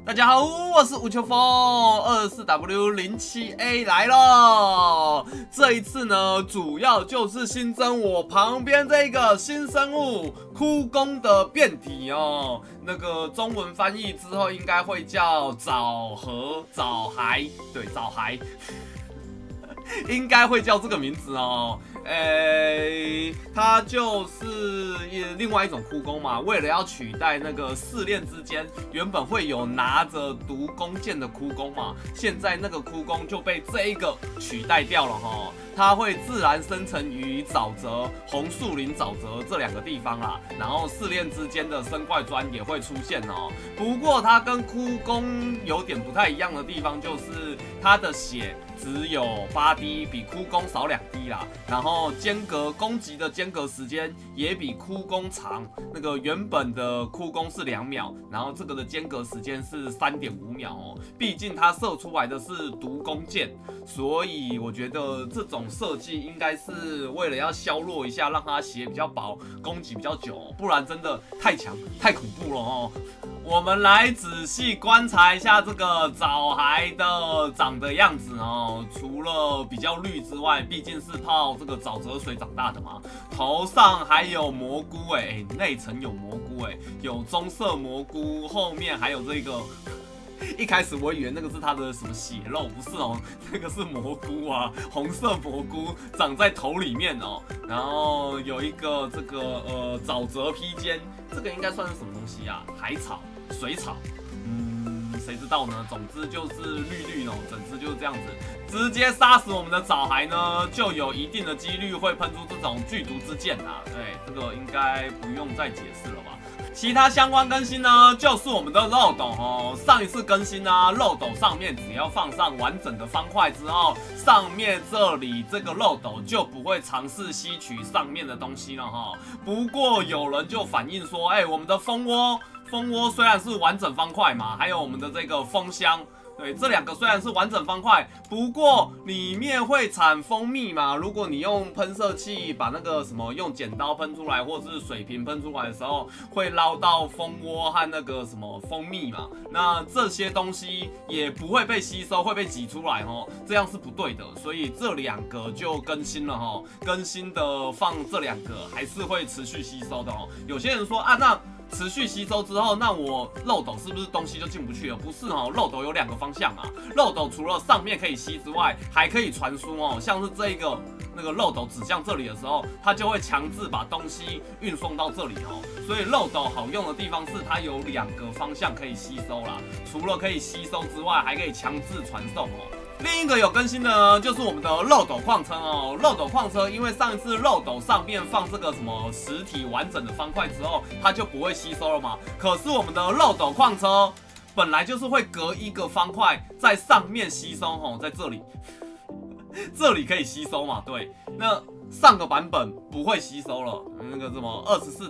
大家好，我是吴秋风，24W07A 来咯。这一次呢，主要就是新增我旁边这个新生物枯宫的变体哦。那个中文翻译之后应该会叫藻骸，对，藻骸。应该会叫这个名字哦，它就是另外一种枯宫嘛。为了要取代那个试炼之间原本会有拿着毒弓箭的枯宫嘛，现在那个枯宫就被这一个取代掉了哈。它会自然生成于沼泽、红树林沼泽这两个地方啦，然后试炼之间的生块砖也会出现哦。不过它跟枯宫有点不太一样的地方，就是它的血只有8滴，比枯宫少2滴啦。然后攻击的间隔时间也比枯宫长，那个原本的枯宫是2秒，然后这个的间隔时间是3.5秒哦。毕竟它射出来的是毒弓箭，所以我觉得这种设计应该是为了要削弱一下，让它血比较薄，攻击比较久，不然真的太强太恐怖了哦。我们来仔细观察一下这个藻骸的长的样子哦。除了比较绿之外，毕竟是泡这个沼泽水长大的嘛，头上还有蘑菇内层有蘑菇有棕色蘑菇，后面还有这个。一开始我以为那个是它的什么血肉，不是哦，那个是蘑菇啊，红色蘑菇长在头里面哦。然后有一个这个沼泽披肩，这个应该算是什么东西啊？海草、水草，谁知道呢？总之就是绿绿哦，整只就是这样子，直接杀死我们的藻骸呢，就有一定的几率会喷出这种剧毒之箭啊。对，这个应该不用再解释了吧？其他相关更新呢，就是我们的漏斗哦。上一次更新呢，漏斗上面只要放上完整的方块之后，上面这里这个漏斗就不会尝试吸取上面的东西了哈。不过有人就反映说，我们的蜂窝虽然是完整方块嘛，还有我们的这个蜂箱。对，这2个虽然是完整方块，不过里面会产蜂蜜嘛。如果你用喷射器把那个什么用剪刀喷出来，或是水瓶喷出来的时候，会捞到蜂窝和那个什么蜂蜜嘛。那这些东西也不会被吸收，会被挤出来哦，这样是不对的。所以这2个就更新了哦，更新的放这2个还是会持续吸收的哦。有些人说啊，那持续吸收之后，那我漏斗是不是东西就进不去了？不是哦，漏斗有2个方向啊。漏斗除了上面可以吸之外，还可以传输哦。像是这个那个漏斗指向这里的时候，它就会强制把东西运送到这里哦。所以漏斗好用的地方是它有2个方向可以吸收啦。除了可以吸收之外，还可以强制传送哦。另一个有更新的呢，就是我们的漏斗矿车哦。漏斗矿车因为上一次漏斗上面放这个什么实体完整的方块之后，它就不会吸收了嘛。可是我们的漏斗矿车本来就是会隔1个方块在上面吸收哦，在这里，这里可以吸收嘛？对，那上个版本不会吸收了，那个什么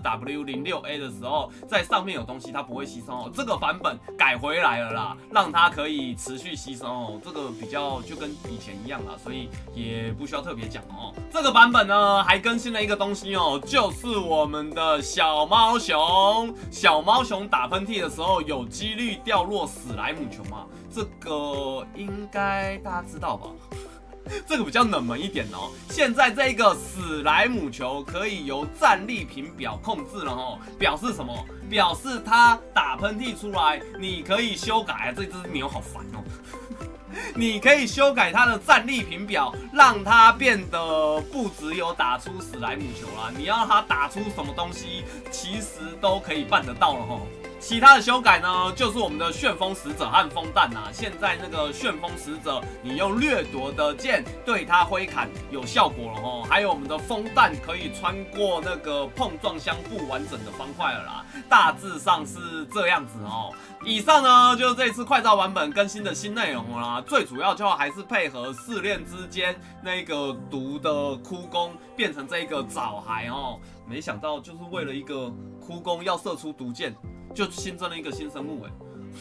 24W06A 的时候，在上面有东西它不会吸收哦。这个版本改回来了啦，让它可以持续吸收哦。这个比较就跟以前一样啦，所以也不需要特别讲哦。这个版本呢还更新了一个东西哦，就是我们的小猫熊。小猫熊打喷嚏的时候有几率掉落史莱姆球嘛？这个应该大家知道吧？这个比较冷门一点哦。现在这个史莱姆球可以由战利品表控制了哦，表示什么？表示它打喷嚏出来，你可以修改。这只牛好烦哦。你可以修改它的战利品表，让它变得不只有打出史莱姆球啦，你要它打出什么东西，其实都可以办得到了哦。其他的修改呢，就是我们的旋风使者和风弹啊。现在那个旋风使者，你用掠夺的剑对它挥砍有效果了哦。还有我们的风弹可以穿过那个碰撞相不完整的方块了啦。大致上是这样子哦。以上呢就是这一次快照版本更新的新内容啦。最主要就还是配合试炼之间那个毒的枯宫变成这个藻骸哦。没想到就是为了一个枯宫要射出毒箭。就新增了一个新生物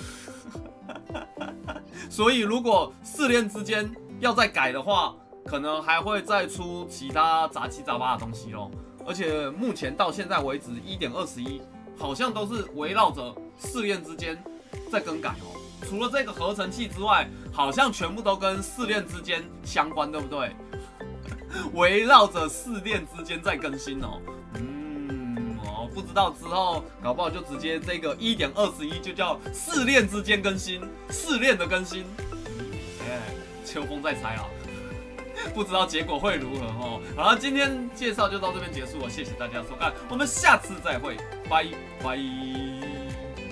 所以如果试炼之间要再改的话，可能还会再出其他杂七杂八的东西咯。而且目前到现在为止 1.21 好像都是围绕着试炼之间在更改哦。除了这个合成器之外，好像全部都跟试炼之间相关，对不对？围绕着试炼之间在更新哦。不知道之后搞不好就直接这个 1.21 就叫试炼之间更新，试炼的更新。秋风在猜啊，不知道结果会如何哦。好了，今天介绍就到这边结束了，谢谢大家收看，我们下次再会，拜拜。